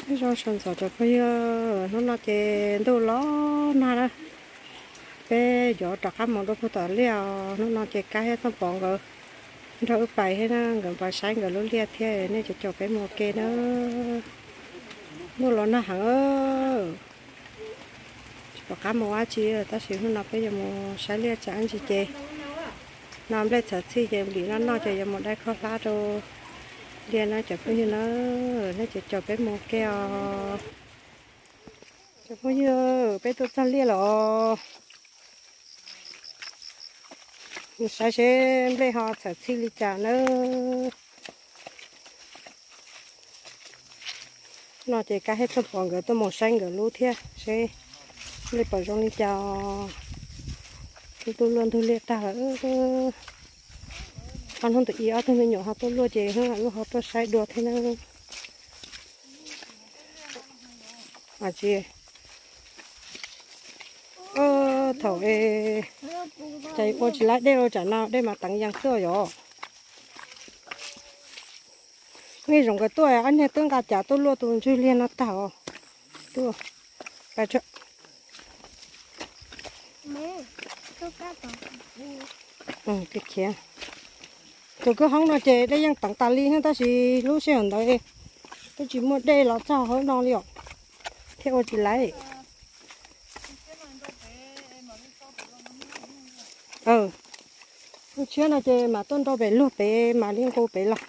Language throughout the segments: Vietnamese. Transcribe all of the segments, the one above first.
cái rau sần sọ cho bây giờ nó chè đâu ló na đó cái giỏ trặc ăn món đâu có tỏi liao nó chè cá hết nó bỏng rồi nó ướp bài hết nó gần bài sáng rồi nó liệt thế nên cho cái mò kê nó mua lon nó hẳn cho cá mò á chi ta xíu nó bây giờ mò sáng liệt chẳng gì chè làm đây thật thì chè bị nó chè một đây khó lá đâu liền nó chụp cái nó chụp cái mò keo chụp cái bé tôi sang liền rồi sai sẽ lấy họ thật thì đi trả nó chỉ cả hết tất cả người tôi màu xanh người lúa thế sẽ lấy bảo trong đi chào tôi luôn tôi liệt ta con không tự ý tôi mới nhỏ họ tôi luôn chỉ hơn là họ tôi sai được thế nào à chị thầu ê chạy qua chỉ lại đây rồi chả nào đây mà tăng giang xưa rồi nghe dùng cái tôi anh này tương cả chả tôi luôn tôi chơi liên nó tao tôi phải chưa cái kia tôi cứ không nói chơi đây yang tăng tali hơn ta chỉ lúc xem đấy tôi chỉ muốn đây là sao hơn nó liệu theo chỉ lại tôi chưa nói chơi mà tôi đâu phải lúc bé mà liên cô bé là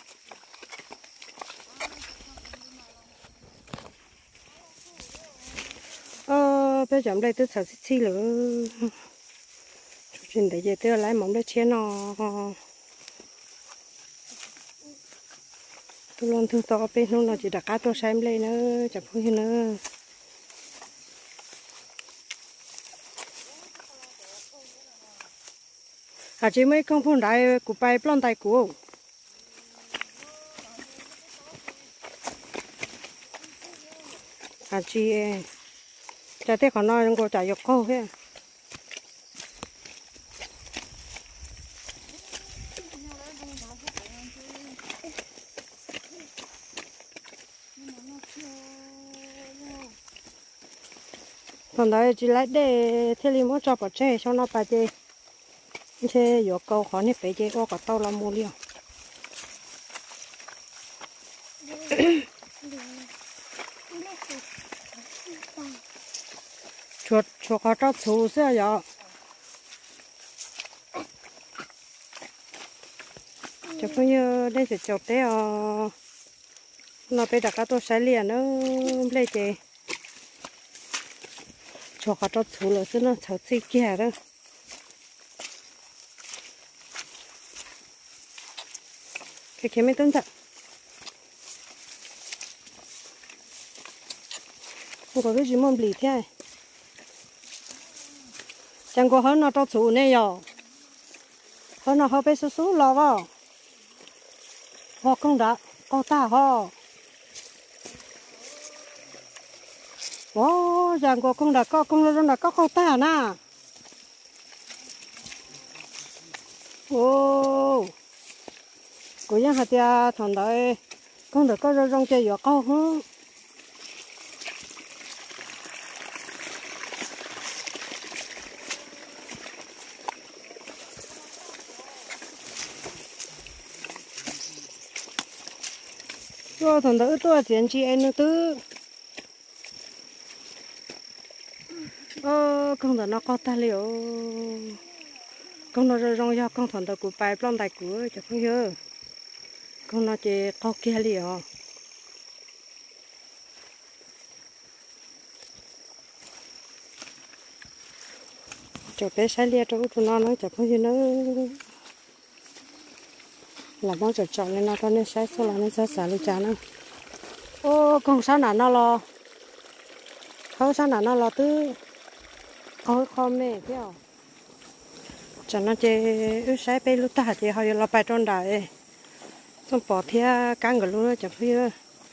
bây giờ đây tôi sợ xí nữa chuyện để giờ tôi lấy mỏng để chia nó tôi luôn thương to bên nó là chỉ đặt cá tôi xem lên nữa chả không hiểu nữa à chỉ mấy con phong đại của bài plon đại của à chỉ chả thấy còn nói có chả dục câu hết còn đấy chỉ lấy để thế li muốn cho bỏ chơi cho nó phải chơi chơi dục câu khó nhất phải chơi ô cả tàu là mua liền chuột chuột có cho chú xe vậy chụp như đây sẽ chụp thế nó bây giờ các tôi sẽ liền nó lấy chơi chuột có cho chú là chứ nó chở gì kia đó cái mấy tấn thật không có cái gì mà bì thế chẳng có hơn nó cho chú này rồi hơn nó hơi bị số lo vào họ không đã có ta họ wow chẳng có không đã có không đã có ta nè ô côยังhạt ya thằng đấy không được có rong chơi giọt câu hả rồi thằng đấy tôi tiền chi anh nữa tư không được nó có ta liệu không nó rong ya không thằng đấy của bài plon đại của chắc không nhớ con nó chỉ có kia liền cho bé sai lia cho tụi nó nói chả có gì nữa làm món chọn lên nó cho nên sai số là nên sai xả lên chả nữa ô con sao nào nó lo không sao nào nó lo tứ khó mẹ theo cho nó chỉ ướt sai bé lúc ta chỉ họ lo bài tròn đại xong bỏ theo cá người luôn chẳng phải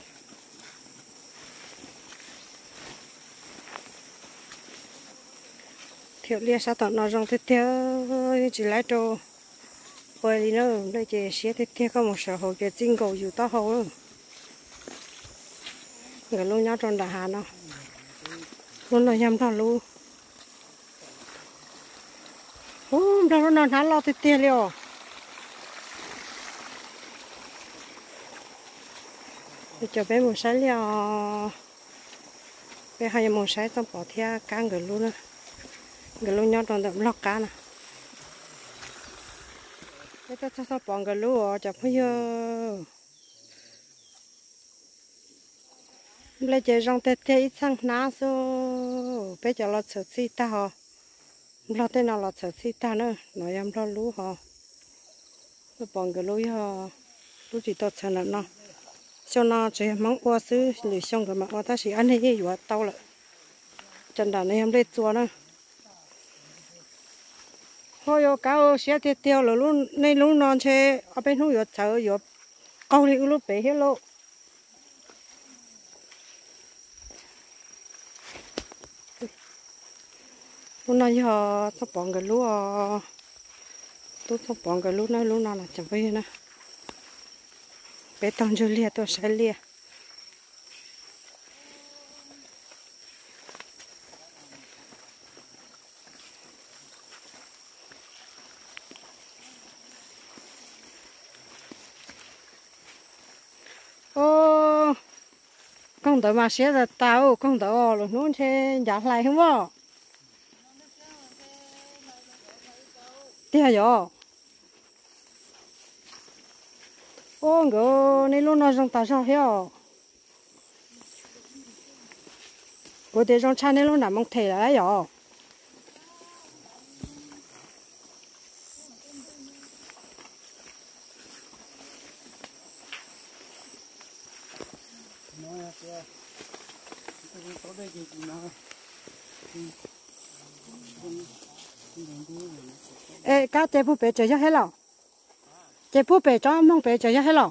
thiếu lia sao tao nó rong theo chỉ lấy đồ bởi vì nó đây chỉ xé theo có một số hồ cái chính cầu dù tao hồ người luôn nhau trong đại hà nó luôn là nhầm thằng luôn đâu nó há lo tê tê liao cho bé một sái liao bé hai một sái xong bỏ theo cá người luôn nhau trong đậm lóc cá nè cái sao bỏ người luôn chả phải lấy chơi rong tê tê ít sang ná số bé cho nó sợ xí ta hả lo tên nào là sợ xí ta nữa nói em lo lú hả nó bằng cái lúa hả lúa chỉ tốt hơn nó cho nó chỉ mắng qua xứ lì xong cái mà qua ta chỉ ăn hết gì vậy tao lại chân đàn này em lấy chua nữa thôi yo cao xe tê tê rồi luôn này luôn non chơi ở bênนู้yo chờ yo câu thì lúc bé hết luôn lúc này giờ sắp bón cái lúa tôi sắp bón cái lúa này lúc nào là chẳng phải nè bé tông cho lia tôi sẽ lia ô con đỡ mà xe là tao con đỡ rồi nó sẽ giả lại không bỏ tiếc rồi ô ngờ này luôn nói rằng tao sao hiểu bữa để trong chăn này luôn nằm mong thể lại rồi ê cá chế phụ bể chơi cho hết rồi chế phụ bể cho mong bể chơi cho hết rồi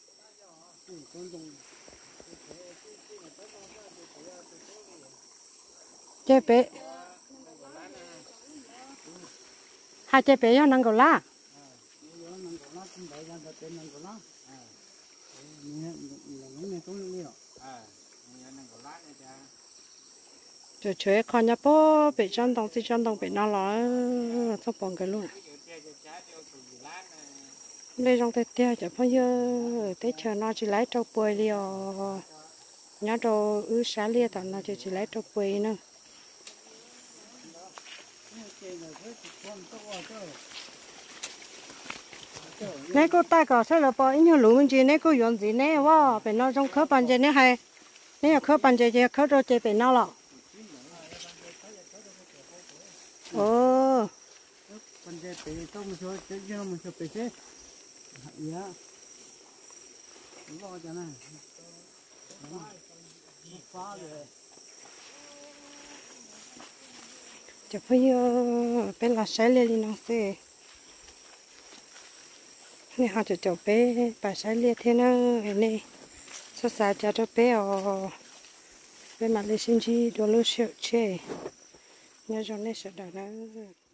chế bể hai chế bể cho năng cầu lá chơi chơi con nhà bố bể chân đồng bể nó là sắp bỏng cái luôn đây trong tết tia chả bao giờ tết chờ nó chỉ lấy trâu bơi liò nhá trâu ứ xá lia tao nó chỉ lấy trâu bơi nữa nãy cô ta có sao là bỏ ít nhiều lúa mình chỉ nãy cô dọn gì nãy哇bể nó trong khớp bàn chơi nãy hay nãy là khớp bàn chơi khớp rồi chơi bể nó lọ con dê bể tôm cho chơi cho mình cho bể chết dạ lo cho này phá rồi chả phải bên là sấy lên nó sẽ này họ cho bé bà sấy lên thế nữa này sao sao cho bé bên mặt lên sinh chi đồ lúa sẹo chê nhớ cho nên sợ đó